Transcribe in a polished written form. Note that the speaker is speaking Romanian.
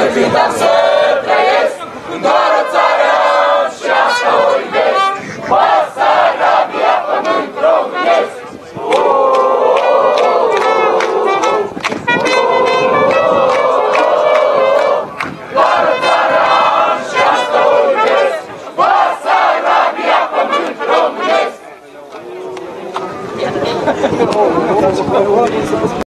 cântam să trăiesc în doar o țară și asta o iubesc. Basarabia, pământ românesc. Doar o țară și asta o iubesc. Basarabia, pământ românesc.